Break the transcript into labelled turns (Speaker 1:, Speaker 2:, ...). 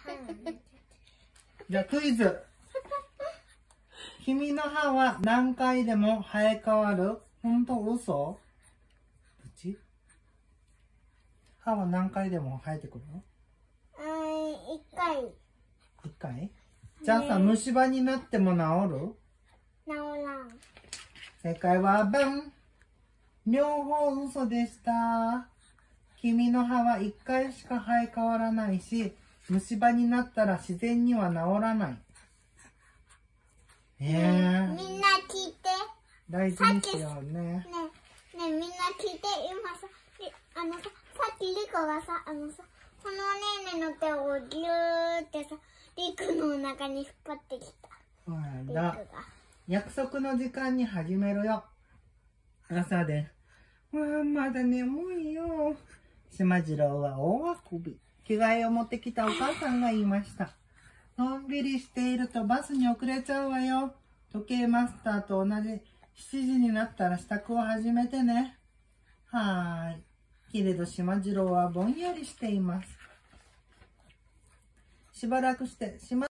Speaker 1: じゃあクイズ。君の歯は何回でも生え変わる？ほんと嘘？どっち？歯は何回でも生えてくるの
Speaker 2: ？1回。
Speaker 1: 1回？じゃあさ、虫歯になっても治る？
Speaker 2: 治らん。
Speaker 1: 正解はバン！両方嘘でした。君の歯は1回しか生え変わらないし、虫歯になったら自然には治らない。
Speaker 2: みんな聞いて。
Speaker 1: 大事にしようね。
Speaker 2: ねえ、みんな聞いて。今さ、さっきリコがさ、このおねえねの手をギューってさ、リクのお腹に引っ張ってきた。リクが。
Speaker 1: 約束の時間に始めるよ。朝で。まだ眠いよ。しまじろうは大あくび。着替えを持ってきたお母さんが言いました。のんびりしているとバスに遅れちゃうわよ。時計マスターと同じ7時になったら支度を始めてね。はーい。けれどしまじろうはぼんやりしています。しばらくして、